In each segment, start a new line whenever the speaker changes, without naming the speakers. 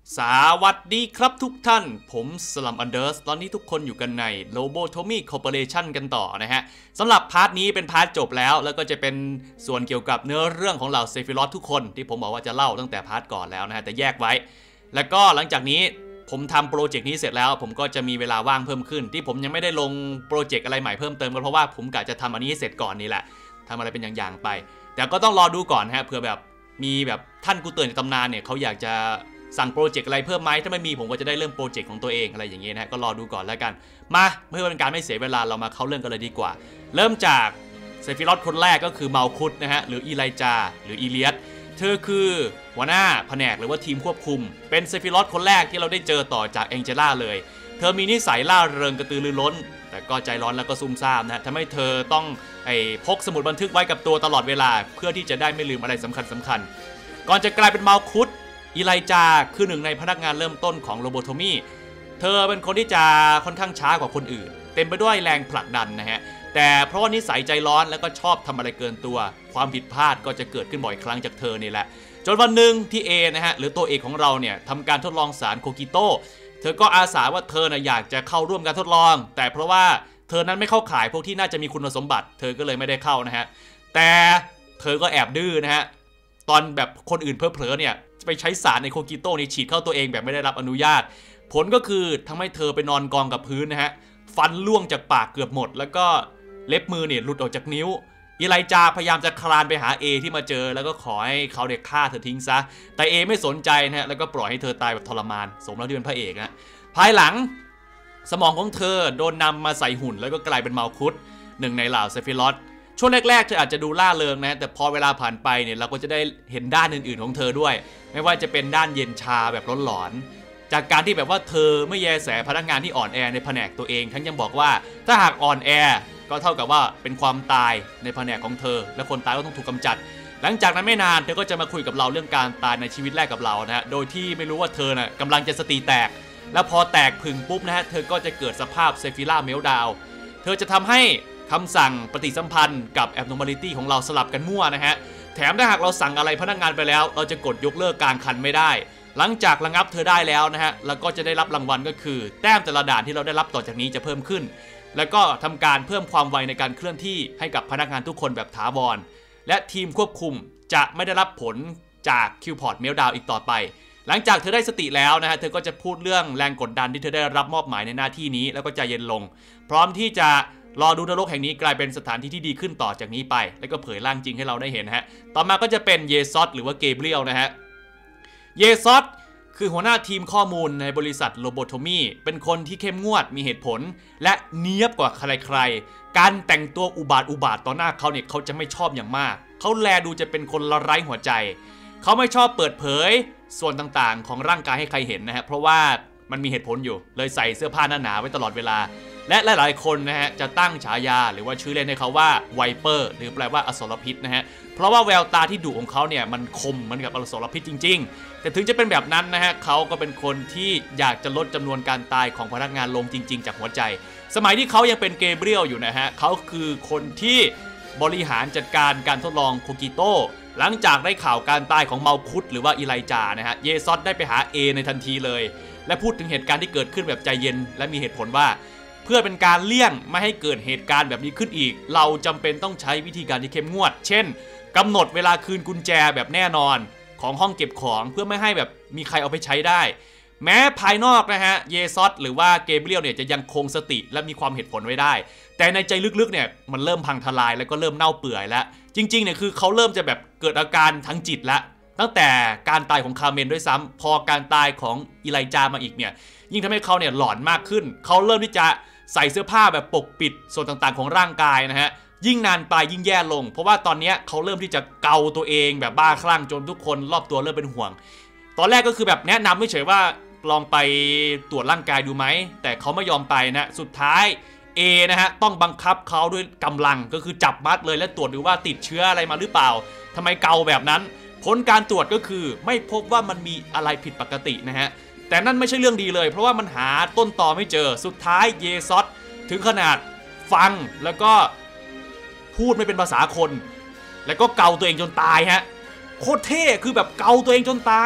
สวัสดีครับทุกท่านผมสลัมอันเดอร์สตอนนี้ทุกคนอยู่กันใน Lobotomy Corporation กันต่อนะฮะสำหรับพาร์ทนี้เป็นพาร์ทจบแล้วก็จะเป็นส่วนเกี่ยวกับเนื้อเรื่องของเหล่าเซฟิรอธทุกคนที่ผมบอกว่าจะเล่าตั้งแต่พาร์ทก่อนแล้วนะฮะแต่แยกไว้แล้วก็หลังจากนี้ผมทำโปรเจกต์นี้เสร็จแล้วผมก็จะมีเวลาว่างเพิ่มขึ้นที่ผมยังไม่ได้ลงโปรเจกต์อะไรใหม่เพิ่มเติมก็เพราะว่าผมกะจะทำอันนี้ให้เสร็จก่อนนี่แหละทำอะไรเป็นอย่างๆไปแต่ก็ต้องรอดูก่อนฮะเผื่อแบบมีแบบท่านกูเตือนในตำนานเนี่ยเขาอยากจะสั่งโปรเจกต์อะไรเพิ่มไหมถ้าไม่มีผมก็จะได้เริ่มโปรเจกต์ของตัวเองอะไรอย่างเงี้ยนะก็รอดูก่อนแล้วกันมาเพื่อเป็นการไม่เสียเวลาเรามาเข้าเรื่องกันเลยดีกว่าเริ่มจากเซฟิรอธคนแรกก็คือเมาคุดนะฮะหรืออีไลจาหรืออีเลียสเธอคือหัวหน้าแผนกหรือว่าทีมควบคุมเป็นเซฟิรอธคนแรกที่เราได้เจอต่อจากแองเจล่าเลยเธอมีนิสัยล่าเริงกระตือรือร้นแต่ก็ใจร้อนแล้วก็ซุ่มซ่ามนะทำให้เธอต้องพกสมุดบันทึกไว้กับตัวตลอดเวลาเพื่อที่จะได้ไม่ลืมอะไรสำคัญก่อนจะกลายเป็นเมาคุดอีไลจาคือหนึ่งในพนักงานเริ่มต้นของโรโบโทมี่เธอเป็นคนที่จะค่อนข้างช้ากว่าคนอื่นเต็มไปด้วยแรงผลักดันนะฮะแต่เพราะว่านิสัยใจร้อนแล้วก็ชอบทำอะไรเกินตัวความผิดพลาดก็จะเกิดขึ้นบ่อยครั้งจากเธอนี่แหละจนวันหนึ่งที่เอนะฮะหรือตัวเอกของเราเนี่ยทำการทดลองสารโคกิโตเธอก็อาสาว่าเธอน่ะอยากจะเข้าร่วมการทดลองแต่เพราะว่าเธอนั้นไม่เข้าข่ายพวกที่น่าจะมีคุณสมบัติเธอก็เลยไม่ได้เข้านะฮะแต่เธอก็แอบดื้อนะฮะตอนแบบคนอื่นเผลอๆเนี่ยไปใช้สารในโคกิโต้นี่ฉีดเข้าตัวเองแบบไม่ได้รับอนุญาตผลก็คือทำให้เธอไปนอนกองกับพื้นนะฮะฟันล่วงจากปากเกือบหมดแล้วก็เล็บมือเนี่ยหลุดออกจากนิ้วอีไลจาพยายามจะคลานไปหาเอที่มาเจอแล้วก็ขอให้เขาเด็กฆ่าเธอทิ้งซะแต่เอไม่สนใจนะฮะแล้วก็ปล่อยให้เธอตายแบบทรมานสมแล้วที่เป็นพระเอกนะภายหลังสมองของเธอโดนนำมาใส่หุ่นแล้วก็กลายเป็นเมาคุดหนึ่งในเหล่าเซฟิรอธช่วงแรกๆเธออาจจะดูล่าเริงนะแต่พอเวลาผ่านไปเนี่ยเราก็จะได้เห็นด้านอื่นๆของเธอด้วยไม่ว่าจะเป็นด้านเย็นชาแบบร้อนหลอนจากการที่แบบว่าเธอไม่แยแสพนักงานที่อ่อนแอในแผนกตัวเองทั้งยังบอกว่าถ้าหากอ่อนแอก็เท่ากับว่าเป็นความตายในแผนกของเธอและคนตายก็ต้องถูกกำจัดหลังจากนั้นไม่นานเธอก็จะมาคุยกับเราเรื่องการตายในชีวิตแรกกับเรานะฮะโดยที่ไม่รู้ว่าเธอน่ะกำลังจะสติแตกแล้วพอแตกผึ่งปุ๊บนะฮะเธอก็จะเกิดสภาพเซฟิล่าเมลดาวเธอจะทำให้คำสั่งปฏิสัมพันธ์กับ abnormality ของเราสลับกันมั่วนะฮะแถมถ้าหากเราสั่งอะไรพนักงานไปแล้วเราจะกดยกเลิกกลางคันไม่ได้หลังจากระงับเธอได้แล้วนะฮะแล้วก็จะได้รับรางวัลก็คือแต้มแต่ละด่านที่เราได้รับต่อจากนี้จะเพิ่มขึ้นแล้วก็ทำการเพิ่มความไวในการเคลื่อนที่ให้กับพนักงานทุกคนแบบถาวรและทีมควบคุมจะไม่ได้รับผลจากคิวพอร์ตเมลดาวอีกต่อไปหลังจากเธอได้สติแล้วนะฮะเธอก็จะพูดเรื่องแรงกดดันที่เธอได้รับมอบหมายในหน้าที่นี้แล้วก็ใจเย็นลงพร้อมที่จะรอดูนรกแห่งนี้กลายเป็นสถานที่ที่ดีขึ้นต่อจากนี้ไปแล้วก็เผยร่างจริงให้เราได้เห็นฮะต่อมาก็จะเป็นเยซอสหรือว่าเกเบรียลนะฮะเยซอสคือหัวหน้าทีมข้อมูลในบริษัทโรโบโทมี่เป็นคนที่เข้มงวดมีเหตุผลและเนี๊ยบกว่าใครๆการแต่งตัวอุบาทต่อหน้าเขาเนี่ยเขาจะไม่ชอบอย่างมากเขาแลดูจะเป็นคนละไร้หัวใจเขาไม่ชอบเปิดเผยส่วนต่างๆของร่างกายให้ใครเห็นนะฮะเพราะว่ามันมีเหตุผลอยู่เลยใส่เสื้อผ้าหนาๆไว้ตลอดเวลาและหลายๆคนนะฮะจะตั้งฉายาหรือว่าชื่อเล่นให้เขาว่าไวเปอร์หรือแปลว่าอสรพิษนะฮะเพราะว่าแววตาที่ดุของเขาเนี่ยมันคมเหมือนกับอสรพิษจริงๆแต่ถึงจะเป็นแบบนั้นนะฮะเขาก็เป็นคนที่อยากจะลดจำนวนการตายของพนักงานลงจริงๆจากหัวใจสมัยที่เขายังเป็นเกเบรียลอยู่นะฮะเขาคือคนที่บริหารจัดการการทดลองโคกิโตหลังจากได้ข่าวการตายของเมาคุดหรือว่าอีไลจานะฮะเยซอสได้ไปหาเอในทันทีเลยและพูดถึงเหตุการณ์ที่เกิดขึ้นแบบใจเย็นและมีเหตุผลว่าเพื่อเป็นการเลี่ยงไม่ให้เกิดเหตุการณ์แบบนี้ขึ้นอีกเราจำเป็นต้องใช้วิธีการที่เข้มงวดเช่นกำหนดเวลาคืนกุญแจแบบแน่นอนของห้องเก็บของเพื่อไม่ให้แบบมีใครเอาไปใช้ได้แม้ภายนอกนะฮะเยซอสหรือว่าเกเบรียลเนี่ยจะยังคงสติและมีความเหตุผลไว้ได้แต่ในใจลึกๆเนี่ยมันเริ่มพังทลายแล้วก็เริ่มเน่าเปื่อยแล้วจริงๆเนี่ยคือเขาเริ่มจะแบบเกิดอาการทางจิตแล้วตั้งแต่การตายของคาร์เมนด้วยซ้ำพอการตายของอีไลจามาอีกเนี่ยยิ่งทำให้เขาเนี่ยหลอนมากขึ้นเขาเริ่มที่จะใส่เสื้อผ้าแบบปกปิดส่วนต่างๆของร่างกายนะฮะยิ่งนานไปยิ่งแย่ลงเพราะว่าตอนนี้เขาเริ่มที่จะเกาตัวเองแบบบ้าคลั่งจนทุกคนรอบตัวเริ่มเป็นห่วงตอนแรกก็คือแบบแนะนำไม่เฉยว่าลองไปตรวจร่างกายดูไหมแต่เขาไม่ยอมไปนะสุดท้ายเอนะฮะต้องบังคับเขาด้วยกำลังก็คือจับมัดเลยและตรวจดูว่าติดเชื้ออะไรมาหรือเปล่าทำไมเกาแบบนั้นผลการตรวจก็คือไม่พบว่ามันมีอะไรผิดปกตินะฮะแต่นั่นไม่ใช่เรื่องดีเลยเพราะว่ามันหาต้นตอไม่เจอสุดท้ายเยซอสถึงขนาดฟังแล้วก็พูดไม่เป็นภาษาคนแล้วก็เกาตัวเองจนตายฮะโคตรเท่คือแบบเกาตัวเองจนตาย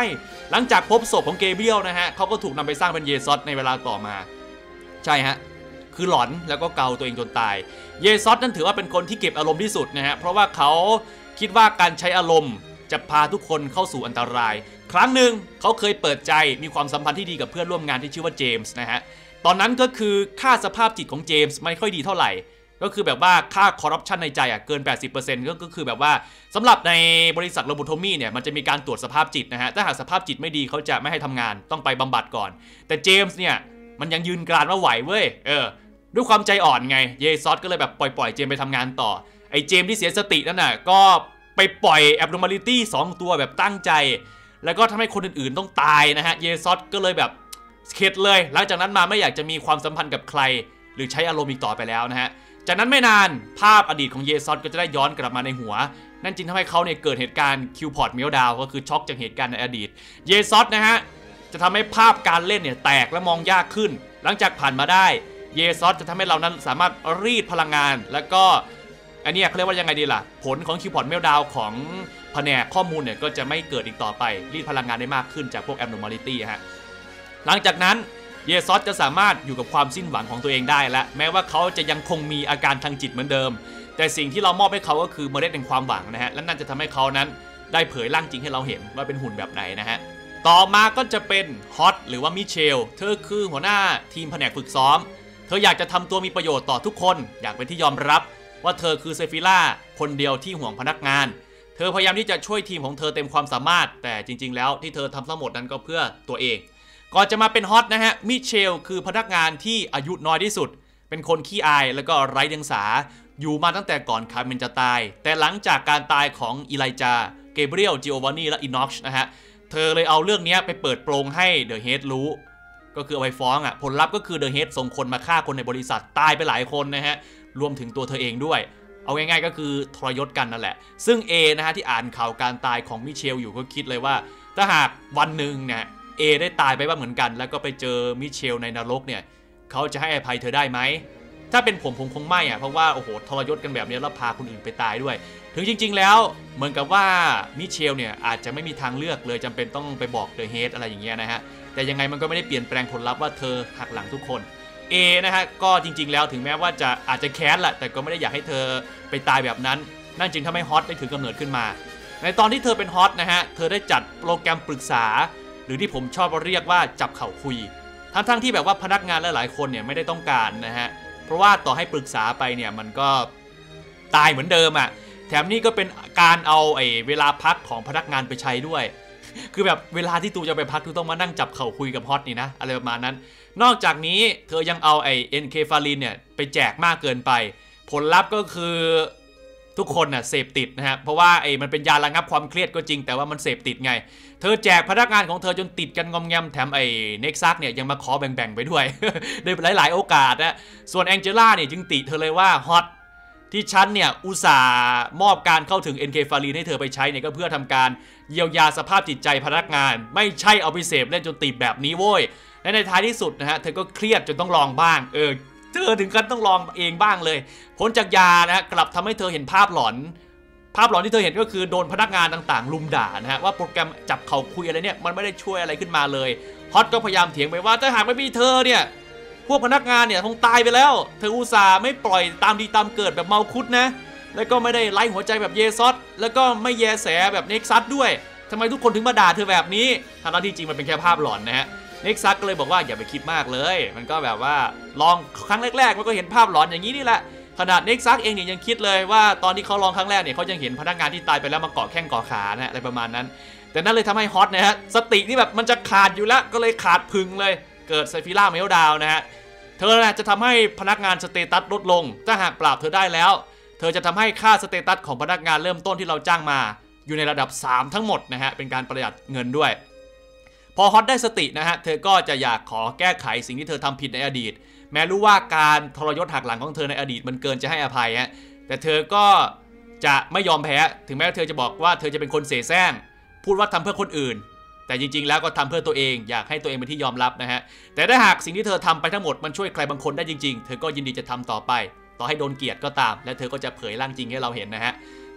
หลังจากพบศพของเกเบรียลนะฮะเขาก็ถูกนำไปสร้างเป็นเยซอสในเวลาต่อมาใช่ฮะคือหลอนแล้วก็เกาตัวเองจนตายเยซอสนั้นถือว่าเป็นคนที่เก็บอารมณ์ที่สุดนะฮะเพราะว่าเขาคิดว่าการใช้อารมณ์จะพาทุกคนเข้าสู่อันตรายครั้งหนึ่งเขาเคยเปิดใจมีความสัมพันธ์ที่ดีกับเพื่อนร่วมงานที่ชื่อว่าเจมส์นะฮะตอนนั้นก็คือค่าสภาพจิตของเจมส์ไม่ค่อยดีเท่าไหร่ก็คือแบบว่าค่าคอร์รัปชันในใจเกิน 80% ก็คือแบบว่าสำหรับในบริษัทโรโบโทมี่เนี่ยมันจะมีการตรวจสภาพจิตนะฮะถ้าหากสภาพจิตไม่ดีเขาจะไม่ให้ทำงานต้องไปบำบัดก่อนแต่เจมส์เนี่ยมันยังยืนกรานว่าไหวเว้ยด้วยความใจอ่อนไงเยซอสก็เลยแบบปล่อยเจมไปทำงานต่อไอ้เจมที่เสียสตินั่นน่ะก็ไปปล่อย abnormality 2 ตัวแบบตั้งใจแล้วก็ทำให้คนอื่นๆต้องตายนะฮะเยซอสก็เลยแบบเข็ดเลยหลังจากนั้นมาไม่อยากจะมีความสัมพันธ์กับใครหรือใช้อารมณ์อีกต่อไปแล้วนะฮะจากนั้นไม่นานภาพอดีตของเยซอสก็จะได้ย้อนกลับมาในหัวนั่นจึงทำให้เขาเนี่ยเกิดเหตุการณ์คิวพอร์ตเมลดาวก็คือช็อกจากเหตุการณ์ในอดีตเยซอสนะฮะจะทำให้ภาพการเล่นเนี่ยแตกและมองยากขึ้นหลังจากผ่านมาได้เยซอสจะทำให้เรานั้นสามารถรีดพลังงานแล้วก็อันนี้เขาเรียกว่ายังไงดีล่ะผลของคิวพอร์ตเมลดาวของแผนกข้อมูลเนี่ยก็จะไม่เกิดอีกต่อไปรีดพลังงานได้มากขึ้นจากพวก abnormality ฮะหลังจากนั้นเยซอสจะสามารถอยู่กับความสิ้นหวังของตัวเองได้และแม้ว่าเขาจะยังคงมีอาการทางจิตเหมือนเดิมแต่สิ่งที่เรามอบให้เขาก็คือเมล็ดแห่งความหวังนะฮะและนั่นจะทำให้เขานั้นได้เผยร่างจริงให้เราเห็นว่าเป็นหุ่นแบบไหนนะฮะต่อมาก็จะเป็นฮอตหรือว่ามิเชลเธอคือหัวหน้าทีมแผนกฝึกซ้อมเธออยากจะทำตัวมีประโยชน์ต่อทุกคนอยากเป็นที่ยอมรับว่าเธอคือเซฟิล่าคนเดียวที่ห่วงพนักงานเธอพยายามที่จะช่วยทีมของเธอเต็มความสามารถแต่จริงๆแล้วที่เธอทำทั้งหมดนั้นก็เพื่อตัวเองก่อนจะมาเป็นฮอตนะฮะมิเชลคือพนักงานที่อายุน้อยที่สุดเป็นคนขี้อายแล้วก็ไร้เดียงสาอยู่มาตั้งแต่ก่อนคาร์เมนจะตายแต่หลังจากการตายของอีไลจาเกเบรียลจิโอวานีและอินน็อกช์นะฮะเธอเลยเอาเรื่องนี้ไปเปิดโปงให้เดอะเฮดรู้ก็คือเอาไปฟ้องผลลัพธ์ก็คือเดอะเฮดส่งคนมาฆ่าคนในบริษัทตายไปหลายคนนะฮะรวมถึงตัวเธอเองด้วยเอาง่ายๆก็คือทรยศกันนั่นแหละซึ่ง A นะฮะที่อ่านข่าวการตายของมิเชลอยู่ก็คิดเลยว่าถ้าหากวันหนึ่งเนี่ยเอได้ตายไปบ้างเหมือนกันแล้วก็ไปเจอมิเชลในนรกเนี่ยเขาจะให้อภัยเธอได้ไหมถ้าเป็นผมคงไม่เพราะว่าโอ้โหทรยศกันแบบนี้แล้วพาคนอื่นไปตายด้วยถึงจริงๆแล้วเหมือนกับว่ามิเชลเนี่ยอาจจะไม่มีทางเลือกเลยจำเป็นต้องไปบอกเดอะเฮดอะไรอย่างเงี้ยนะฮะแต่ยังไงมันก็ไม่ได้เปลี่ยนแปลงผลลัพธ์ว่าเธอหักหลังทุกคนA นะฮะก็จริงๆแล้วถึงแม้ว่าจะอาจจะแค้นแหละแต่ก็ไม่ได้อยากให้เธอไปตายแบบนั้นนั่นจึงทำให้ฮอตได้ถือกำเนิดขึ้นมาในตอนที่เธอเป็นฮอตนะฮะเธอได้จัดโปรแกรมปรึกษาหรือที่ผมชอบเรียกว่าจับเข่าคุยทั้งที่แบบว่าพนักงานหลายๆคนเนี่ยไม่ได้ต้องการนะฮะเพราะว่าต่อให้ปรึกษาไปเนี่ยมันก็ตายเหมือนเดิมแถมนี่ก็เป็นการเอาเวลาพักของพนักงานไปใช้ด้วยคือแบบเวลาที่ตูจะไปพักตูต้องมานั่งจับเข่าคุยกับฮอตนี่นะอะไรประมาณนั้นนอกจากนี้เธอยังเอาเอนเคฟาลินเนี่ยไปแจกมากเกินไปผลลัพธ์ก็คือทุกคนเสพติดนะฮะเพราะว่ามันเป็นยาระงับความเครียดก็จริงแต่ว่ามันเสพติดไงเธอแจกพนักงานของเธอจนติดกันงอมแงมแถมเน็กซัสเนี่ยยังมาขอแบ่งๆไปด้วย ในหลายๆโอกาสนะส่วนแองเจล่าเนี่ยจึงติเธอเลยว่าฮอตที่ฉันเนี่ยอุตส่าห์มอบการเข้าถึงเอนเคฟาลินให้เธอไปใช้เนี่ยก็เพื่อทำการเยียวยาสภาพจิตใจพนักงานไม่ใช่เอาไปเสพเล่นจนติดแบบนี้โว้ยและในท้ายที่สุดนะฮะเธอก็เครียดจนต้องลองบ้างเธอถึงขั้นต้องลองเองบ้างเลยผลจากยานะฮะกลับทำให้เธอเห็นภาพหลอนที่เธอเห็นก็คือโดนพนักงานต่างๆลุมด่านะฮะว่าโปรแกรมจับเข่าคุยอะไรเนี่ยมันไม่ได้ช่วยอะไรขึ้นมาเลยฮอตก็พยายามเถียงไปว่าถ้าหากไม่มีเธอเนี่ยพวกพนักงานเนี่ยคงตายไปแล้วเธออุตส่าห์ไม่ปล่อยตามดีตามเกิดแบบเมาคุดนะแล้วก็ไม่ได้ไล่หัวใจแบบเยซอสแล้วก็ไม่แยแสแบบเน็กซัสด้วยทำไมทุกคนถึงมาด่าเธอแบบนี้ทั้งที่จริงมันเป็นแค่ภาพหลอนนะฮะเน็กซัสก็เลยบอกว่าอย่าไปคิดมากเลยมันก็แบบว่าลองครั้งแรกๆมันก็เห็นภาพหลอนอย่างนี้นี่แหละขนาดเน็กซัสเองเนี่ยยังคิดเลยว่าตอนที่เขาลองครั้งแรกเนี่ยเขายังเห็นพนักงานที่ตายไปแล้วมาเกาะแข้งเกาะขานะอะไรประมาณนั้นแต่นั่นเลยทำให้ฮอตนะฮะสตินี่แบบมันจะขาดอยู่แล้วก็เลยขาดพึงเลยเกิดไซฟิล่าเมลดาวนะฮะเธอจะทำให้พนักงานสเตตัสลดลงถ้าหากปราบเธอได้แล้วเธอจะทำให้ค่าสเตตัสของพนักงานเริ่มต้นที่เราจ้างมาอยู่ในระดับ3ทั้งหมดนะฮะเป็นการประหยัดเงินด้วยพอฮอตได้สตินะฮะเธอก็จะอยากขอแก้ไขสิ่งที่เธอทำผิดในอดีตแม้รู้ว่าการทรยศหักหลังของเธอในอดีตมันเกินจะให้อภัยแต่เธอก็จะไม่ยอมแพ้ถึงแม้เธอจะบอกว่าเธอจะเป็นคนเสแสร้งพูดว่าทำเพื่อคนอื่นแต่จริงๆแล้วก็ทำเพื่อตัวเองอยากให้ตัวเองเป็นที่ยอมรับนะฮะแต่ถ้าหากสิ่งที่เธอทำไปทั้งหมดมันช่วยใครบางคนได้จริงๆเธอก็ยินดีจะทำต่อไปต่อให้โดนเกลียดก็ตามและเธอก็จะเผยร่างจริงให้เราเห็นนะฮะ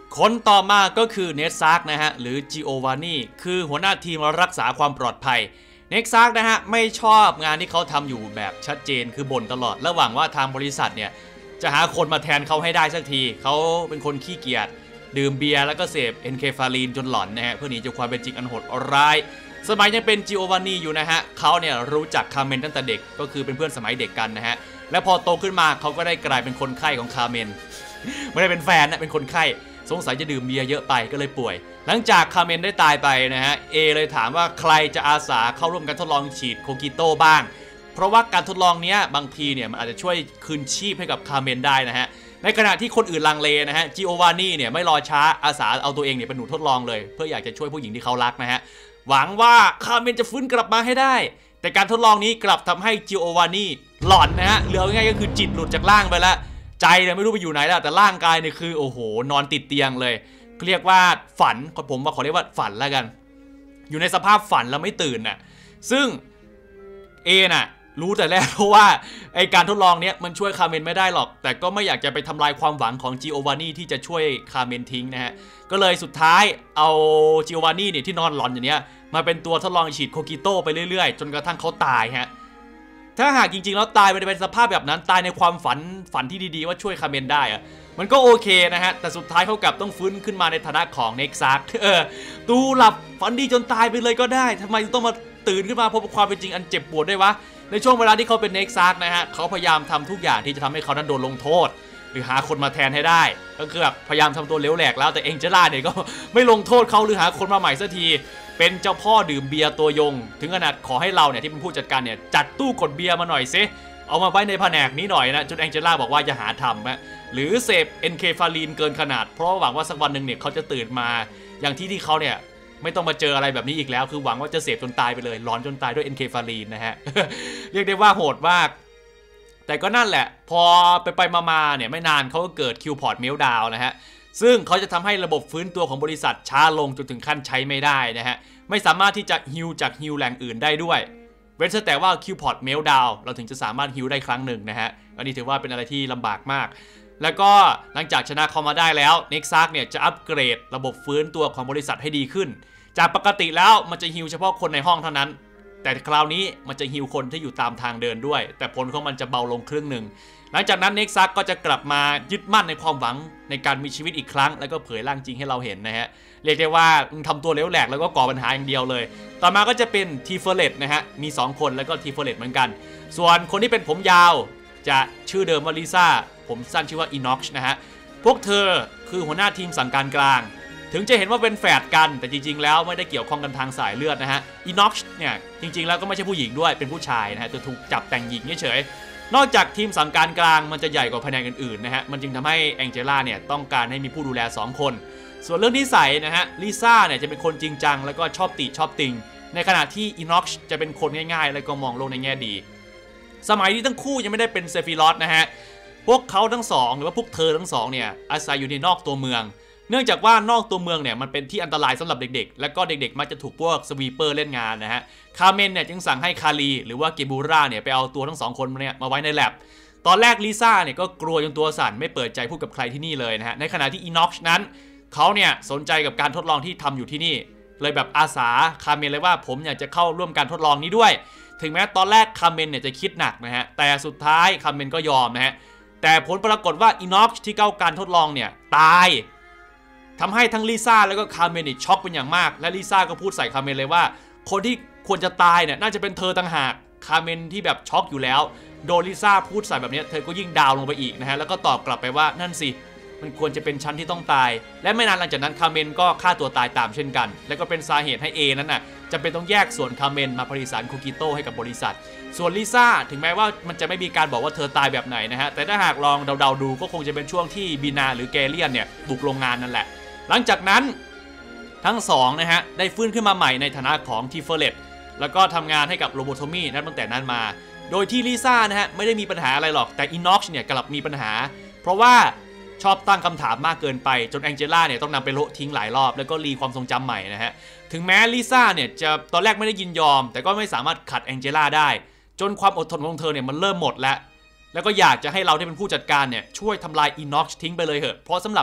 คนต่อมาก็คือเนทซาร์กนะฮะหรือจิโอวานนีคือหัวหน้าทีมรักษาความปลอดภัยเนทซาร์กนะฮะไม่ชอบงานที่เขาทำอยู่แบบชัดเจนคือบ่นตลอดและหวังว่าทางบริษัทเนี่ยจะหาคนมาแทนเขาให้ได้สักทีเขาเป็นคนขี้เกียจดื่มเบียร์แล้วก็เสพเอนเคฟาลีนจนหลอนนะฮะเพื่อหนีจากความเป็นจริงอันโหดร้ายสมัยยังเป็นจิโอวานนีอยู่นะฮะเขาเนี่ยรู้จักคาเมนตั้งแต่เด็กก็คือเป็นเพื่อนสมัยเด็กกันนะฮะและพอโตขึ้นมาเขาก็ได้กลายเป็นคนไข้ของคาเมนไม่ได้เป็นแฟนนะเป็นคนไข้สงสัยจะดื่มเบียร์เยอะไปก็เลยป่วยหลังจากคาเมนได้ตายไปนะฮะเอเลยถามว่าใครจะอาสาเข้าร่วมการทดลองฉีดโคกิโต้บ้างเพราะว่าการทดลองนี้บางทีเนี่ยมันอาจจะช่วยคืนชีพให้กับคาเมนได้นะฮะในขณะที่คนอื่นลังเลนะฮะจิโอวานนีเนี่ยไม่รอช้าอาสาเอาตัวเองเนี่ยเป็นหนูทดลองเลยเพื่ออยากจะช่วยผู้หญิงที่เขารักนะฮะหวังว่าคาเมนจะฟื้นกลับมาให้ได้แต่การทดลองนี้กลับทำให้จิโอวานนีหลอนนะฮะเหลือง่ายก็คือจิตหลุดจากร่างไปแล้วใจเนี่ยไม่รู้ไปอยู่ไหนแล้วแต่ร่างกายเนี่ยคือโอ้โหนอนติดเตียงเลยเรียกว่าฝันผมว่าขอเรียกว่าฝันแล้วกันอยู่ในสภาพฝันแล้วไม่ตื่นน่ะซึ่งเอน่ะรู้แต่แรกเพราะว่าไอการทดลองเนี้ยมันช่วยคาเมนไม่ได้หรอกแต่ก็ไม่อยากจะไปทำลายความหวังของจิโอวานนีที่จะช่วยคาเมนทิ้งนะฮะก็เลยสุดท้ายเอาจิโอวานนีเนี่ยที่นอนหลอนอย่างเนี้ยมาเป็นตัวทดลองฉีดโคกิโต้ไปเรื่อยๆจนกระทั่งเขาตายฮะถ้าหากจริงๆแล้วตายไปเป็นสภาพแบบนั้นตายในความฝันที่ดีๆว่าช่วยคาเมนได้อะมันก็โอเคนะฮะแต่สุดท้ายเขากลับต้องฟื้นขึ้นมาในฐานะของเน็กซักตูหลับฝันดีจนตายไปเลยก็ได้ทำไมต้องมาตื่นขึ้นมาพบกับความเป็นจริงอันเจ็บปวดด้วยวะในช่วงเวลาที่เขาเป็นเน็กซักนะฮะเขาพยายามทำทุกอย่างที่จะทำให้เขานั้นโดนลงโทษหรือหาคนมาแทนให้ได้ก็คือแบบพยายามทำตัวเลี้ยวแหลกแล้วแต่เอ็นเจล่าเนี่ยก็ไม่ลงโทษเขาหรือหาคนมาใหม่สักทีเป็นเจ้าพ่อดื่มเบียร์ตัวยงถึงขนาดขอให้เราเนี่ยที่เป็นผู้จัดการเนี่ยจัดตู้กดเบียร์มาหน่อยซิเอามาไว้ในแผนกนี้หน่อยนะจนแองเจล่าบอกว่าจะหาทำนะหรือเสพเอนเคฟาลีนเกินขนาดเพราะหวังว่าสักวันหนึ่งเนี่ยเขาจะตื่นมาอย่างที่เขาเนี่ยไม่ต้องมาเจออะไรแบบนี้อีกแล้วคือหวังว่าจะเสพจนตายไปเลยหลอนจนตายด้วยเอนเคฟาลีนนะฮะ เรียกได้ว่าโหดมากแต่ก็นั่นแหละพอไปมาเนี่ยไม่นานเขาก็เกิดคิวพอร์ตเมลดาวนะฮะซึ่งเขาจะทำให้ระบบฟื้นตัวของบริษัทช้าลงจนถึงขั้นใช้ไม่ได้นะฮะไม่สามารถที่จะฮิลจากฮิลแหล่งอื่นได้ด้วยเว้นแต่ว่าคิวพอร์ตเมลดาวเราถึงจะสามารถฮิลได้ครั้งหนึ่งนะฮะอันนี้ถือว่าเป็นอะไรที่ลำบากมากแล้วก็หลังจากชนะเขามาได้แล้วเน็กซักเนี่ยจะอัปเกรดระบบฟื้นตัวของบริษัทให้ดีขึ้นจากปกติแล้วมันจะฮิลเฉพาะคนในห้องเท่านั้นแต่คราวนี้มันจะฮิลคนที่อยู่ตามทางเดินด้วยแต่ผลของมันจะเบาลงครึ่งหนึ่งหลังจากนั้นเน็กซักก็จะกลับมายึดมั่นในความหวังในการมีชีวิตอีกครั้งแล้วก็เผยร่างจริงให้เราเห็นนะฮะเรียกได้ว่าทำตัวเลี้ยวแหลกแล้วก็ก่อปัญหาอย่างเดียวเลยต่อมาก็จะเป็นทีเฟอร์เรตนะฮะมี2คนแล้วก็ทีเฟอร์เรตเหมือนกันส่วนคนที่เป็นผมยาวจะชื่อเดิมว่าลิซ่าผมสั้นชื่อว่าอีน็อกซ์นะฮะพวกเธอคือหัวหน้าทีมสั่งการกลางถึงจะเห็นว่าเป็นแฝดกันแต่จริงๆแล้วไม่ได้เกี่ยวข้องกันทางสายเลือดนะฮะอีน็อกซ์เนี่ยจริงๆแล้วก็ไม่ใช่ผู้หญิงด้วยเป็นผู้ชายนะฮะจะถูกจับแต่งหญิงเฉยนอกจากทีมสั่งการกลางมันจะใหญ่กว่าแผนกอื่นๆนะฮะมันจึงทำให้แองเจล่าเนี่ยต้องการให้มีผู้ดูแล2คนส่วนเรื่องนิสัยนะฮะลิซ่าเนี่ยจะเป็นคนจริงจังแล้วก็ชอบติชอบติงในขณะที่อีน็อกซ์จะเป็นคนง่ายๆแล้วก็มองโลกในแง่ดีสมัยที่ทั้งคู่ยังไม่ได้เป็นเซฟิรอสนะฮะพวกเขาทั้งสองหรือว่าพวกเธอทั้งสองเนี่ยอาศัยอยู่ในนอกตัวเมืองเนื่องจากว่านอกตัวเมืองเนี่ยมันเป็นที่อันตรายสำหรับเด็กๆและก็เด็กๆมักจะถูกพวกสวีเปอร์เล่นงานนะฮะคาเมนเนี่ยจึงสั่งให้คาลีหรือว่าเกบูราเนี่ยไปเอาตัวทั้ง2คนเนี่ยมาไว้ในแลบตอนแรกลิซ่าเนี่ยก็กลัวจนตัวสั่นไม่เปิดใจพูดกับใครที่นี่เลยนะฮะในขณะที่อีน็อกซ์นั้นเขาเนี่ยสนใจกับการทดลองที่ทำอยู่ที่นี่เลยแบบอาสาคาเมนเลยว่าผมอยากจะเข้าร่วมการทดลองนี้ด้วยถึงแม้ตอนแรกคาเมนเนี่ยจะคิดหนักนะฮะแต่สุดท้ายคาเมนก็ยอมนะฮะแต่ผลปรากฏว่าอีน็อกซ์ที่เข้าการทดลองเนี่ยตายทำให้ทั้งลิซ่าแล้วก็คาเมนช็อกเป็นอย่างมากและลิซ่าก็พูดใส่คาเมนเลยว่าคนที่ควรจะตายเนี่ยน่าจะเป็นเธอต่างหากคาเมนที่แบบช็อกอยู่แล้วโดนลิซ่าพูดใส่แบบนี้เธอก็ยิ่งดาวลงไปอีกนะฮะแล้วก็ตอบกลับไปว่านั่นสิมันควรจะเป็นฉันที่ต้องตายและไม่นานหลังจากนั้นคาเมนก็ฆ่าตัวตายตามเช่นกันและก็เป็นสาเหตุให้ A นั้นน่ะจะเป็นต้องแยกส่วนคาเมนมาผลิตสารโคกิโต้ให้กับบริษัทส่วนลิซ่าถึงแม้ว่ามันจะไม่มีการบอกว่าเธอตายแบบไหนนะฮะแต่ถ้าหากลองเดาๆดูก็คงจะเป็นช่วงที่บีนาหรือแกเลียนเนี่ยบุกโรงงานนั่นแหละหลังจากนั้นทั้ง2นะฮะได้ฟื้นขึ้นมาใหม่ในฐานะของทีเฟอร์เรตแล้วก็ทำงานให้กับโรโบโทมี่นับตั้งแต่นั้นมาโดยที่ลิซ่านะฮะไม่ได้มีปัญหาอะไรหรอกแต่อีน็อกซ์เนี่ยกลับมีปัญหาเพราะว่าชอบตั้งคำถามมากเกินไปจนแองเจล่าเนี่ยต้องนำไปโละทิ้งหลายรอบแล้วก็รีความทรงจำใหม่นะฮะถึงแม้ลิซ่าเนี่ยจะตอนแรกไม่ได้ยินยอมแต่ก็ไม่สามารถขัดแองเจล่าได้จนความอดทนของเธอเนี่ยมันเริ่มหมดแล้วก็อยากจะให้เราที่เป็นผู้จัดการเนี่ยช่วยทำลายอีน็อกซ์ทิ้งไปเลยเถอะเพราะสำหรับ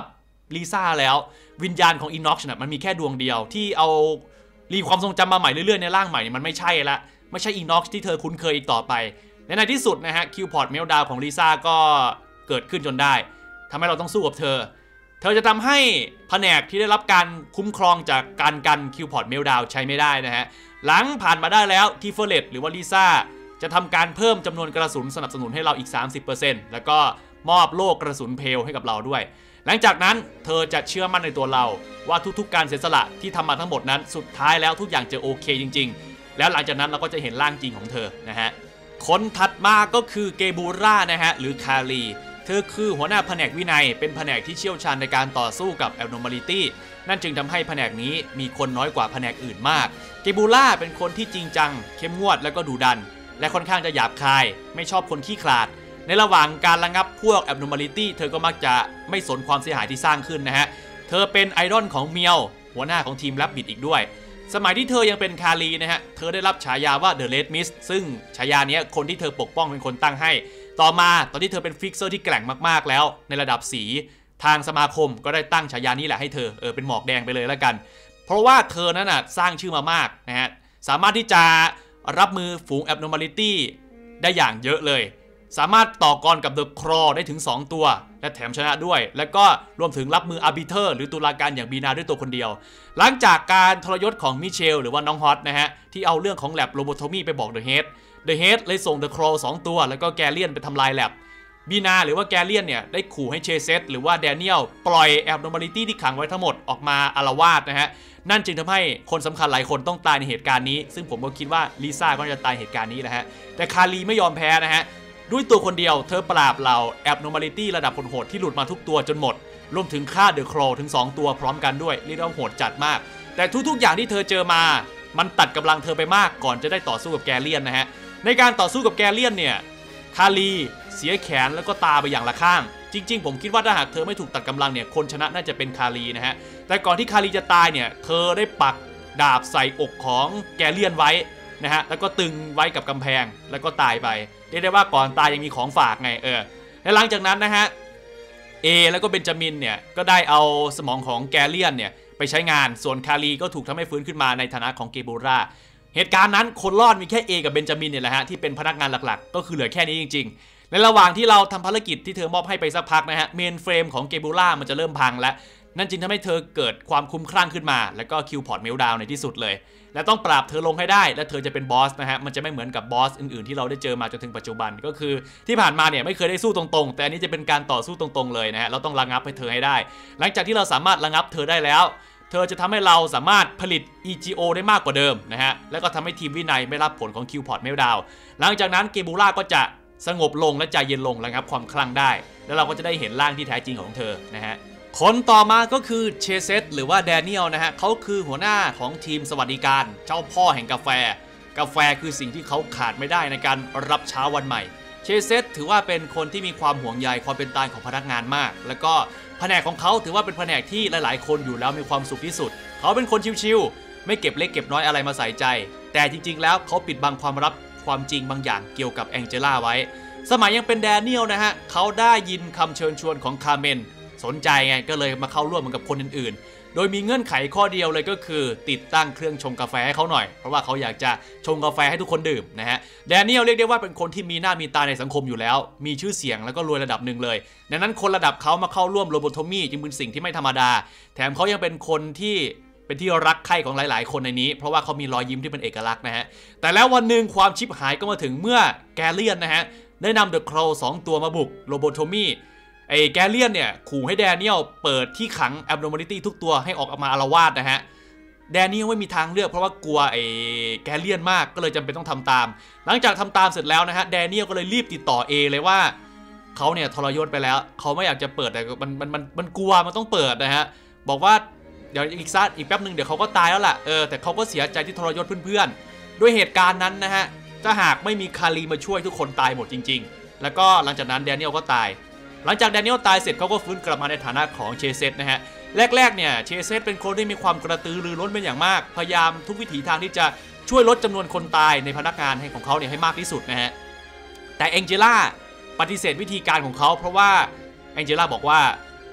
ลิซ่าแล้ววิญญาณของอินน็อกซ์มันมีแค่ดวงเดียวที่เอารีความทรงจำมาใหม่เรื่อยๆในร่างใหม่มันไม่ใช่ละไม่ใช่อินน็อกซ์ที่เธอคุ้นเคยอีกต่อไปในที่สุดนะฮะคิวพอร์ตเมลดาวของลิซ่าก็เกิดขึ้นจนได้ทำให้เราต้องสู้กับเธอจะทำให้แผนกที่ได้รับการคุ้มครองจากการกันคิวพอร์ตเมลดาวใช้ไม่ได้นะฮะหลังผ่านมาได้แล้วทีเฟอร์เรตหรือว่าลิซ่าจะทำการเพิ่มจำนวนกระสุนสนับสนุนให้เราอีก 30% แล้วก็มอบโล่กระสุนเพลให้กับเราด้วยหลังจากนั้นเธอจะเชื่อมั่นในตัวเราว่าทุกๆการเสียสละที่ทำมาทั้งหมดนั้นสุดท้ายแล้วทุกอย่างจะโอเคจริงๆแล้วหลังจากนั้นเราก็จะเห็นร่างจริงของเธอนะฮะคนถัดมาก็คือเกบูร่านะฮะหรือคารีเธอคือหัวหน้าแผนกวินัยเป็นแผนกที่เชี่ยวชาญในการต่อสู้กับ Abnormality นั่นจึงทำให้แผนกนี้มีคนน้อยกว่าแผนกอื่นมากเกบูร่าเป็นคนที่จริงจังเข้มงวดและก็ดุดันและค่อนข้างจะหยาบคายไม่ชอบคนขี้ขลาดในระหว่างการระงับพวก Abnormality เธอก็มักจะไม่สนความเสียหายที่สร้างขึ้นนะฮะเธอเป็นไอดอลของเมียวหัวหน้าของทีมแรบบิทอีกด้วยสมัยที่เธอยังเป็นคารีนะฮะเธอได้รับฉายาว่า The Red Mist ซึ่งฉายานี้คนที่เธอปกป้องเป็นคนตั้งให้ต่อมาตอนที่เธอเป็นฟิกเซอร์ที่แกร่งมากๆแล้วในระดับสีทางสมาคมก็ได้ตั้งฉายานี้แหละให้เธอเป็นหมอกแดงไปเลยแล้วกันเพราะว่าเธอนั้นน่ะสร้างชื่อมามากนะฮะสามารถที่จะรับมือฝูง Abnormality ได้อย่างเยอะเลยสามารถต่อกรกับ The Claw ได้ถึง2ตัวและแถมชนะด้วยแล้วก็รวมถึงรับมือ Arbiter หรือตุลาการอย่างบีนาด้วยตัวคนเดียวหลังจากการทรยศของมิเชลหรือว่าน้องฮอตนะฮะที่เอาเรื่องของ Lab Lobotomy ไปบอก The Headเลยส่ง The Claw 2ตัวแล้วก็แกเลียนไปทำลาย Lab บีนาหรือว่าแกเลียนเนี่ยได้ขู่ให้เชเซตหรือว่าแดเนียลปล่อย Abnormality ที่ขังไว้ทั้งหมดออกมาอาละวาดนะฮะนั่นจึงทำให้คนสำคัญหลายคนต้องตายในเหตุการณ์นี้ซึ่งผมก็คิดว่าลิซ่าก็จะตายเหตุการณ์นี้แหละฮะแต่คารีไม่ยอมแพ้นะฮะด้วยตัวคนเดียวเธอปราบเหล่า Abnormality ระดับโหดที่หลุดมาทุกตัวจนหมดรวมถึงฆ่า The Claw ถึง2ตัวพร้อมกันด้วยเรียกว่าโหดจัดมากแต่ทุกๆอย่างที่เธอเจอมามันตัดกำลังเธอไปมากก่อนจะได้ต่อสู้กับแกเลียนนะฮะในการต่อสู้กับแกเลียนเนี่ยคารีเสียแขนแล้วก็ตาไปอย่างละข้างจริงๆผมคิดว่าถ้าหากเธอไม่ถูกตัดกำลังเนี่ยคนชนะน่าจะเป็นคารีนะฮะแต่ก่อนที่คารีจะตายเนี่ยเธอได้ปักดาบใส่อกของแกเลียนไว้นะฮะแล้วก็ตึงไว้กับกำแพงแล้วก็ตายไปเรียกได้ว่าก่อนตายยังมีของฝากไงและหลังจากนั้นนะฮะแล้วก็เบนจามินเนี่ยก็ได้เอาสมองของแกเลียนเนี่ยไปใช้งานส่วนคารีก็ถูกทำให้ฟื้นขึ้นมาในฐานะของเกบูราเหตุการณ์นั้นคนรอดมีแค่กับเบนจามินเนี่ยแหละฮะที่เป็นพนักงานหลักๆก็คือเหลือแค่นี้จริงๆในระหว่างที่เราทำภารกิจที่เธอมอบให้ไปสักพักนะฮะเมนเฟรมของเกบูรามันจะเริ่มพังแล้วนั่นจึงทำให้เธอเกิดความคุ้มคลั่งขึ้นมาแล้วก็คิวพอร์ตเมลดาวในที่สุดเลยและต้องปราบเธอลงให้ได้และเธอจะเป็นบอสนะฮะมันจะไม่เหมือนกับบอสอื่นๆที่เราได้เจอมาจนถึงปัจจุบันก็คือที่ผ่านมาเนี่ยไม่เคยได้สู้ตรงๆแต่อันนี้จะเป็นการต่อสู้ตรงๆเลยนะฮะเราต้องระงับให้เธอให้ได้หลังจากที่เราสามารถระงับเธอได้แล้วเธอจะทำให้เราสามารถผลิต EGO ได้มากกว่าเดิมนะฮะแล้วก็ทำให้ทีมวินัยไม่รับผลของคิวพอร์ตเมลดาวหลังจากนั้นเกบูราก็จะสงบลงและใจเย็นลงระงับความคลั่งได้แล้วเราก็จะได้เห็นร่างที่แท้จริงของเธอนะฮะคนต่อมาก็คือเชเซตหรือว่าแดเนียลนะฮะเขาคือหัวหน้าของทีมสวัสดิการเจ้าพ่อแห่งกาแฟคือสิ่งที่เขาขาดไม่ได้ในการรับเช้าวันใหม่เชเซตถือว่าเป็นคนที่มีความห่วงใยความเป็นตายของพนักงานมากแล้วก็แผนกของเขาถือว่าเป็นแผนกที่หลายๆคนอยู่แล้วมีความสุขที่สุดเขาเป็นคนชิวๆไม่เก็บเล็กเก็บน้อยอะไรมาใส่ใจแต่จริงๆแล้วเขาปิดบังความจริงบางอย่างเกี่ยวกับแองเจล่าไว้สมัยยังเป็นแดเนียลนะฮะเขาได้ยินคำเชิญชวนของคาร์เมนสนใจไงก็เลยมาเข้าร่วมเหมือนกับคนอื่นๆโดยมีเงื่อนไขข้อเดียวเลยก็คือติดตั้งเครื่องชงกาแฟให้เขาหน่อยเพราะว่าเขาอยากจะชงกาแฟให้ทุกคนดื่มนะฮะแดเนียลเรียกได้ว่าเป็นคนที่มีหน้ามีตาในสังคมอยู่แล้วมีชื่อเสียงแล้วก็รวยระดับหนึ่งเลยดังนั้นคนระดับเขามาเข้าร่วมโรโบโทมี่จึงเป็นสิ่งที่ไม่ธรรมดาแถมเขายังเป็นคนที่เป็นที่รักใคร่ของหลายๆคนในนี้เพราะว่าเขามีรอยยิ้มที่เป็นเอกลักษณ์นะฮะแต่แล้ววันหนึ่งความชิบหายก็มาถึงเมื่อแกเลียนนะฮะได้นำเดอะโคล2ตัวมาบุกโรโบโทมี่แกเลียนเนี่ยขู่ให้แดเนียลเปิดที่ขัง Abnormality ทุกตัวให้ออกมาอาละวาดนะฮะแดเนียลไม่มีทางเลือกเพราะว่ากลัวแกเลียนมากก็เลยจำเป็นต้องทำตามหลังจากทำตามเสร็จแล้วนะฮะแดเนียลก็เลยรีบติดต่อเลยว่าเขาเนี่ยทรยศไปแล้วเขาไม่อยากจะเปิดแต่มันกลัวมันต้องเปิดนะฮะบอกว่าเดี๋ยวอีกแป๊บนึงเดี๋ยวเขาก็ตายแล้วล่ะแต่เขาก็เสียใจที่ทรยศเพื่อนๆด้วยเหตุการณ์นั้นนะฮะถ้าหากไม่มีคารีมาช่วยทุกคนตายหมดจริงๆแล้วก็หลังจากนั้นแดเนียลก็ตายหลังจากแดเนียลตายเสร็จเขาก็ฟื้นกลับมาในฐานะของเชเซตนะฮะแรกๆเนี่ยเชเซตเป็นคนที่มีความกระตือรือร้นเป็นอย่างมากพยายามทุกวิถีทางที่จะช่วยลดจำนวนคนตายในพนักงานของเขาเนี่ยให้มากที่สุดนะฮะแต่แองเจล่าปฏิเสธวิธีการของเขาเพราะว่าแองเจล่าบอกว่า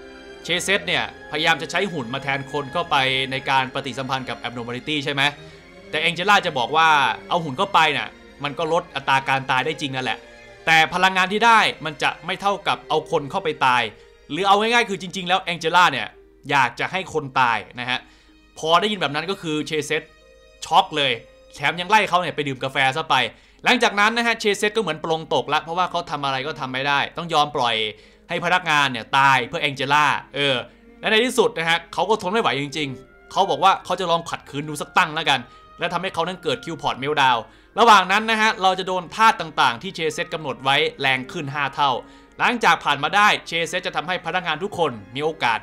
เชเซตเนี่ยพยายามจะใช้หุ่นมาแทนคนเข้าไปในการปฏิสัมพันธ์กับ abnormality ใช่ไหมแต่แองเจล่าจะบอกว่าเอาหุ่นเข้าไปน่ะมันก็ลดอัตราการตายได้จริงนั่นแหละแต่พลังงานที่ได้มันจะไม่เท่ากับเอาคนเข้าไปตายหรือเอาง่ายๆคือจริงๆแล้วแองเจล่าเนี่ยอยากจะให้คนตายนะฮะพอได้ยินแบบนั้นก็คือเชเซตช็อกเลยแถมยังไล่เขาเนี่ยไปดื่มกาแฟซะไปหลังจากนั้นนะฮะเชเซตก็เหมือนปลงตกละเพราะว่าเขาทำอะไรก็ทำไม่ได้ต้องยอมปล่อยให้พนักงานเนี่ยตายเพื่อแองเจล่าและในที่สุดนะฮะเขาก็ทนไม่ไหวจริงๆเขาบอกว่าเขาจะลองขัดขืนดูสักตั้งแล้วกันและทำให้เขานั้นเกิดคิวพอร์ตเมลดาวระหว่างนั้นนะฮะเราจะโดนธาตุต่างๆที่เชเซตกำหนดไว้แรงขึ้น5เท่าหลังจากผ่านมาได้เชเซตจะทำให้พนักงานทุกคนมีโอกาส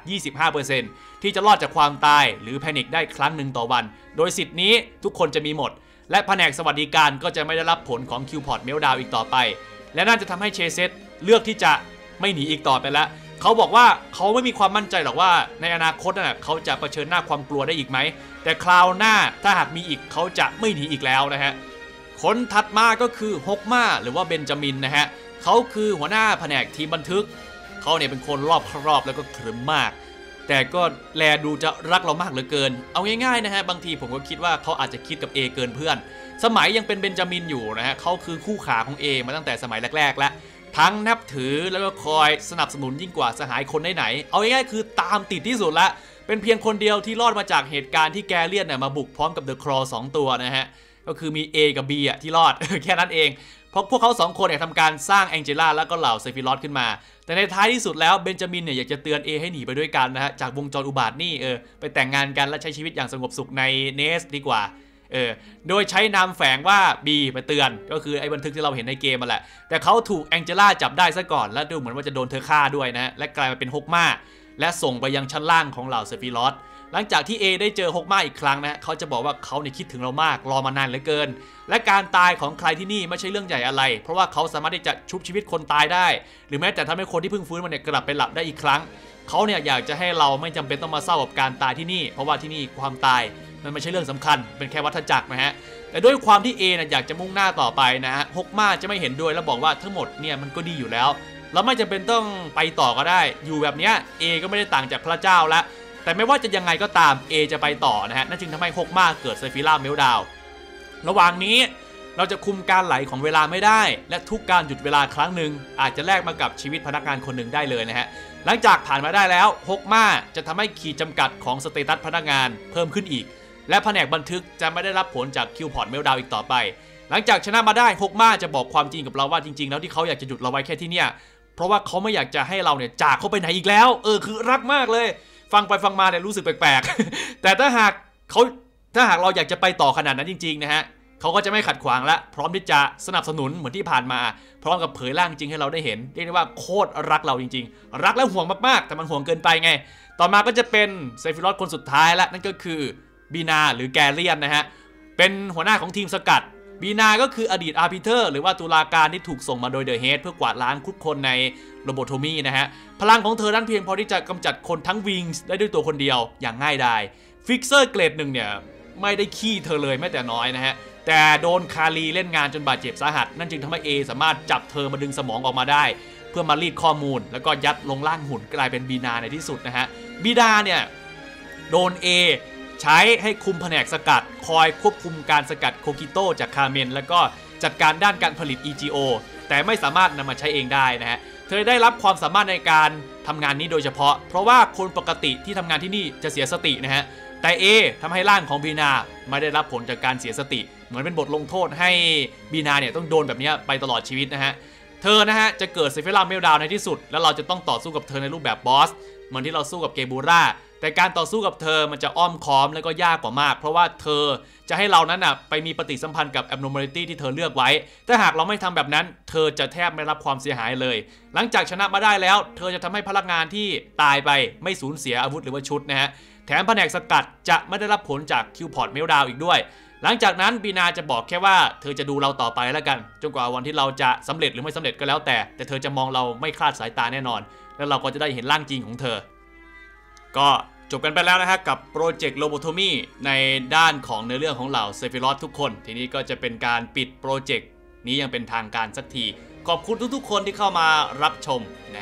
25% ที่จะรอดจากความตายหรือแพนิคได้ครั้งหนึ่งต่อวันโดยสิทธินี้ทุกคนจะมีหมดและแผนกสวัสดิการก็จะไม่ได้รับผลของคิวพอร์ตเมลดาวอีกต่อไปและนั่นจะทำให้เชเซตเลือกที่จะไม่หนีอีกต่อไปแล้วเขาบอกว่าเขาไม่มีความมั่นใจหรอกว่าในอนาคตน่ะเขาจะเผชิญหน้าความกลัวได้อีกไหมแต่คราวหน้าถ้าหากมีอีกเขาจะไม่หนีอีกแล้วนะฮะคนถัดมาก็คือฮกมาหรือว่าเบนจามินนะฮะเขาคือหัวหน้าแผนกทีมบันทึกเขาเนี่ยเป็นคนรอบคอบแล้วก็ขรึมมากแต่ก็แลดูจะรักเรามากเหลือเกินเอาง่ายๆนะฮะบางทีผมก็คิดว่าเขาอาจจะคิดกับ A เกินเพื่อนสมัยยังเป็นเบนจามินอยู่นะฮะเขาคือคู่ขาของ A มาตั้งแต่สมัยแรกๆแล้วทั้งนับถือแล้วก็คอยสนับสนุนยิ่งกว่าสหายคนไหนๆเอาง่ายๆคือตามติดที่สุดละเป็นเพียงคนเดียวที่รอดมาจากเหตุการณ์ที่แกเลียนมาบุกพร้อมกับเดอะครอว์2ตัวนะฮะก็คือมี A กับ B ที่รอด แค่นั้นเองเพราะพวกเขา2คนเนี่ยทำการสร้างแองเจล่าแล้วก็เหล่าเซฟิรอสขึ้นมาแต่ในท้ายที่สุดแล้วเบนจามินเนี่ยอยากจะเตือน A ให้หนีไปด้วยกันนะฮะจากวงจรอุบาทนี่ไปแต่งงานกันและใช้ชีวิตอย่างสงบสุขในเนสดีกว่าโดยใช้นามแฝงว่า B ไปเตือนก็คือไอ้บันทึกที่เราเห็นในเกมมาแหละแต่เขาถูกแองเจล่าจับได้ซะก่อนและดูเหมือนว่าจะโดนเธอฆ่าด้วยนะและกลายมาเป็นฮกมาและส่งไปยังชั้นล่างของเหล่าเซฟิรอสหลังจากที่ A ได้เจอฮกมาอีกครั้งนะเขาจะบอกว่าเขาเนี่ยคิดถึงเรามากรอมานานเหลือเกินและการตายของใครที่นี่ไม่ใช่เรื่องใหญ่อะไรเพราะว่าเขาสามารถที่จะชุบชีวิตคนตายได้หรือแม้แต่ทำให้คนที่เพิ่งฟื้นมาเนี่ยกลับไปหลับได้อีกครั้งเขาเนี่ยอยากจะให้เราไม่จำเป็นต้องมาเศร้ากับการตายที่นี่เพราะว่าที่นี่ความตายมันไม่ใช่เรื่องสำคัญเป็นแค่วัฏจักรนะฮะแต่ด้วยความที่ A เนี่ยอยากจะมุ่งหน้าต่อไปนะฮะฮกมาจะไม่เห็นด้วยแล้วบอกว่าทั้งหมดเนี่ยมันก็ดีอยู่แล้วเราไม่จำเป็นต้องไปต่อก็ได้อยู่แบบเนี้ย A ก็ไม่ได้ต่างจากพระเจ้าแล้วแต่ไม่ว่าจะยังไงก็ตาม A จะไปต่อนะฮะนั่นจึงทำให้ฮกมาเกิดเซฟิราเมลดาวระหว่างนี้เราจะคุมการไหลของเวลาไม่ได้และทุกการหยุดเวลาครั้งหนึ่งอาจจะแลกมากับชีวิตพนักงานคนหนึ่งได้เลยนะฮะหลังจากผ่านมาได้แล้วฮกมาจะทำให้ขีดจำกัดของสเตตัสพนักงานเพิ่มขึ้นอีกและแผนกบันทึกจะไม่ได้รับผลจากคิวพอร์ตเมลดาวอีกต่อไปหลังจากชนะมาได้ฮกมาจะบอกความจริงกับเราว่าจริงๆแล้วที่เขาอยากจะหยุดเราไว้แค่ที่เนี่ยเพราะว่าเขาไม่อยากจะให้เราเนี่ยจากเขาไปไหนอีกแล้วคือรักมากเลยฟังไปฟังมาเนี่ยรู้สึกแปลกๆแต่ถ้าหากเราอยากจะไปต่อขนาดนั้นจริงๆนะฮะเขาก็จะไม่ขัดขวางและพร้อมที่จะสนับสนุนเหมือนที่ผ่านมาพร้อมกับเผยร่างจริงให้เราได้เห็นเรียกได้ว่าโคตรรักเราจริงๆรักและห่วงมากๆแต่มันห่วงเกินไปไงต่อมาก็จะเป็นเซฟิรอสคนสุดท้ายและนั่นก็คือบีนาหรือแกเลียนนะฮะเป็นหัวหน้าของทีมสกัดบีนาก็คืออดีตอาร์บิเทอร์หรือว่าตุลาการที่ถูกส่งมาโดยเดอะเฮดเพื่อกวาดล้างทุกคนในโรโบโทมีนะฮะพลังของเธอนั้นเพียงพอที่จะกำจัดคนทั้งวิงส์ได้ด้วยตัวคนเดียวอย่างง่ายดายฟิกเซอร์เกรดหนึ่งเนี่ยไม่ได้ขี้เธอเลยแม้แต่น้อยนะฮะแต่โดนคารีเล่นงานจนบาดเจ็บสาหัสนั่นจึงทำให้ A สามารถจับเธอมาดึงสมองออกมาได้เพื่อมารีดข้อมูลแล้วก็ยัดลงร่างหุ่นกลายเป็นบีนาในที่สุดนะฮะบีนาเนี่ยโดน A ใช้ให้คุมแผนกสกัดคอยควบคุมการสกัดโคกิโต้จากคาเมนแล้วก็จัดการด้านการผลิต EGO แต่ไม่สามารถนำมาใช้เองได้นะฮะเธอได้รับความสามารถในการทำงานนี้โดยเฉพาะเพราะว่าคนปกติที่ทำงานที่นี่จะเสียสตินะฮะแต่ A ทำให้ร่างของบีนาไม่ได้รับผลจากการเสียสติเหมือนเป็นบทลงโทษให้บีนาเนี่ยต้องโดนแบบนี้ไปตลอดชีวิตนะฮะเธอนะฮะจะเกิดเซฟิราเมลดาวในที่สุดแล้วเราจะต้องต่อสู้กับเธอในรูปแบบบอสเหมือนที่เราสู้กับเกบูราแต่การต่อสู้กับเธอมันจะอ้อมค้อมและก็ยากกว่ามากเพราะว่าเธอจะให้เรานั้นไปมีปฏิสัมพันธ์กับ abnormality ที่เธอเลือกไว้ถ้าหากเราไม่ทำแบบนั้นเธอจะแทบไม่รับความเสียหายเลยหลังจากชนะมาได้แล้วเธอจะทำให้พนักงานที่ตายไปไม่สูญเสียอาวุธหรือว่าชุดนะฮะแถมแผนกสกัดจะไม่ได้รับผลจากคิวพอร์ตเมลดาวอีกด้วยหลังจากนั้นบีนาจะบอกแค่ว่าเธอจะดูเราต่อไปแล้วกันจนกว่าวันที่เราจะสำเร็จหรือไม่สำเร็จก็แล้วแต่เธอจะมองเราไม่คลาดสายตาแน่นอนแล้วเราก็จะได้เห็นร่างจริงของเธอก็จบกันไปแล้วนะฮะกับโปรเจกต์โลโบโทมีในด้านของเนื้อเรื่องของเหล่าเซฟิรอสทุกคนทีนี้ก็จะเป็นการปิดโปรเจกต์นี้ยังเป็นทางการสักทีขอบคุณทุกๆคนที่เข้ามารับชมนะฮะ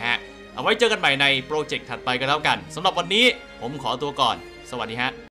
เอาไว้เจอกันใหม่ในโปรเจกต์ถัดไปกันแล้วกันสำหรับวันนี้ผมขอตัวก่อนสวัสดีฮะ